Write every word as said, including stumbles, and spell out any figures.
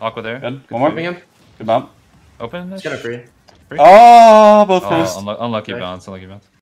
Aqua there. Good. One more. Him. Good bump. Open. He's got a free. Oh, both Oh, missed. unlu unlucky Okay. bounce. Unlucky bounce.